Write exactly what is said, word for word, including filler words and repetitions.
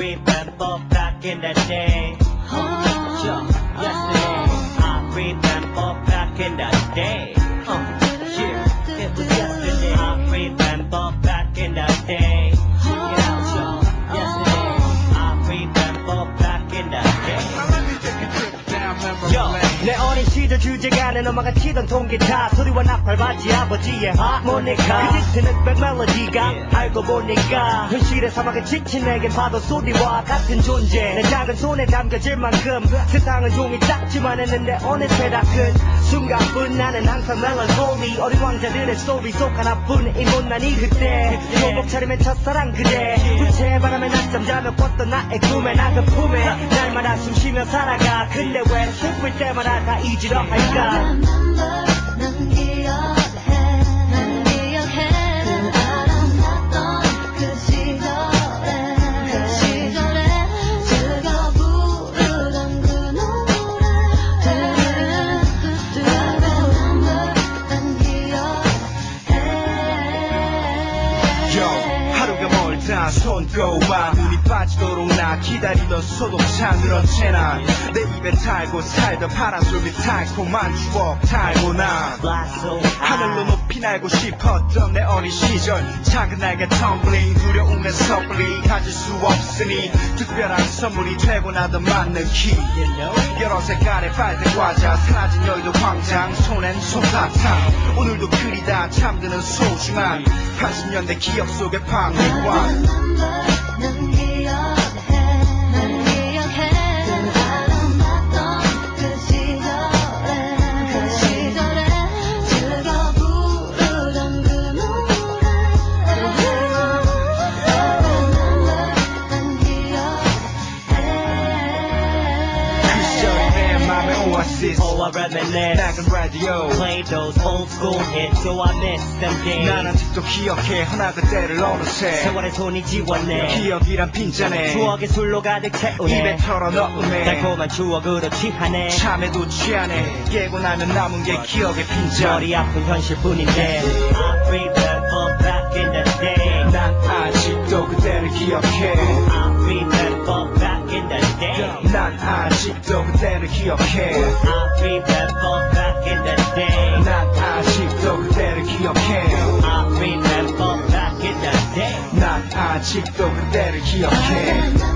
remember back in the day. Yo, yesterday. I remember back in the day. Uh, yeah, it was yesterday. I remember back in the day. Check it out, yo. Yesterday. I remember back in the day. Yo, 내 어린 시절 주제가는 엄마가 치던 통기타 소리와 나팔바지 아버지의 하모니카 그 짙은 흑백 멜로디가 yeah. 알고 보니까 현실의 사막에 지친 내겐 파도 소리와 같은 존재 내 작은 손에 담겨질 만큼 세상은 종이 작지만 했는데 어느새 다 큰 순간뿐 나는 항상 멜랑콜리 어린 왕자들의 스토리 속 하나뿐 이 못난 이 그때 교복 차림의 첫사랑 그대 부채 바람에 낮잠 자며 꿨던 나의 꿈에 나 그 품에 날마다 숨쉬며 살아가 근데 왜 슬플 때마다 다 잊으려 할까 난 기억해 난 기억해 그 아름답던 그 시절에 그 시절에 즐겨 부르던 그 노래 난 기억해 Yo 하루가 멀다 손꼽아 눈이 빠지도록 나 기다리던 소독차는 언제나 내 입에 달고 살던 파란솔빛 달콤한 추억 달고 나 하늘로 높이 날고 싶었던 내 어린 시절 작은 날개 텀블링 두려움에 섣불리 가질 수 없으니 특별한 선물이 되고 나도 맞는 키 여러 색깔의 빨대 과자 사라진 여의도 광장 손엔 솜사탕 오늘도 그리다 잠드는 소중한 팔십 년대 기억 속의 방위관 난 기억해 난 기억해 그 아름답던 그 시절에 그 시절에 즐겨 부르던 그 노래 난 기억해 그 시절에 내 맘의 오아시스 Oh I reminisce 작은 라디오 Play those old school hits So I miss them days 난 아직도 기억해 하나 그때를 어느새 세월의 손이 지웠네 기억이란 빈잔에 추억의 술로 가득 채우네 입에 털어넣으네 달콤한 추억으로 취하네 참에도 취하네 깨고 나면 남은 게 기억의 빈잔 머리 아픈 현실뿐인데 I remember back in the day 난 아직도 그때를 기억해 I remember back in the day 난 아직도 그때를 기억해 I remember back in the day 난 아직도 그때를 기억해 I remember back in the day 난 아직도 그때를 기억해